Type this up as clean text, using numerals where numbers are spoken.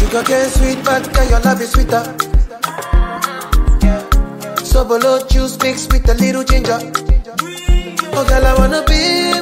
Sugar cane sweet, but girl, your love is sweeter. So below juice mixed with a little ginger. Oh girl, I wanna be